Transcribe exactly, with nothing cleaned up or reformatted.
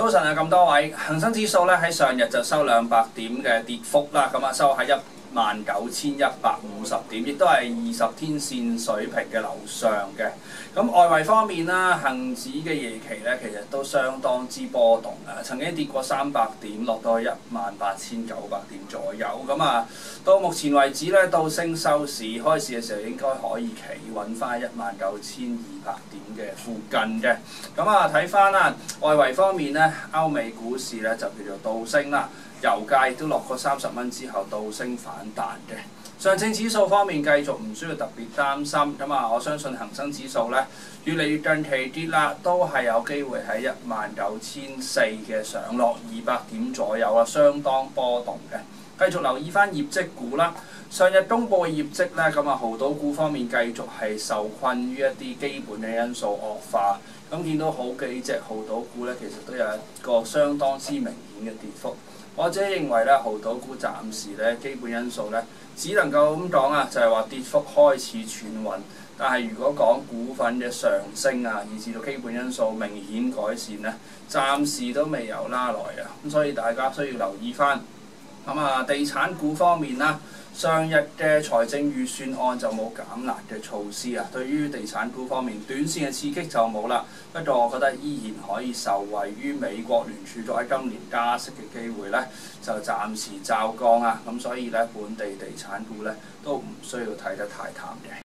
早晨啊，咁多位，恒生指數咧喺上日就收兩百點嘅跌幅啦，咁啊收喺一萬九千一百五十點，亦都係二十天線水平嘅樓上嘅。咁外圍方面啦，恒指嘅夜期咧其實都相當之波動啊，曾經跌過三百點，落到去一萬八千九百點左右。咁啊，到目前為止咧，到升收市開市嘅時候應該可以企穩翻一萬九千二百點嘅附近嘅。咁啊，睇翻啦，外圍方面咧，歐美股市咧就叫做倒升啦。油價亦都落過三十蚊之後倒升反彈嘅。上證指數方面繼續唔需要特別擔心，咁啊我相信恒生指數咧越嚟越近期跌啦，都係有機會喺一萬九千四嘅上落二百點左右啊，相當波動嘅。繼續留意翻業績股啦，上日公佈嘅業績咧，咁啊濠賭股方面繼續係受困於一啲基本嘅因素惡化，咁見到好幾隻濠賭股咧，其實都有一個相當之明顯嘅跌幅。我自己認為咧，濠賭股暫時咧基本因素咧，只能夠咁講啊，就係話跌幅開始轉穩。但係如果講股份嘅上升啊，以至到基本因素明顯改善咧，暫時都未有拉來啊。咁所以大家需要留意翻。咁啊，地產股方面啦，上日嘅財政預算案就冇減辣嘅措施啊，對於地產股方面，短線嘅刺激就冇啦。不過我覺得依然可以受惠於美國聯儲局喺今年加息嘅機會咧，就暫時驟降啊。咁所以咧，本地地產股咧都唔需要睇得太淡嘅。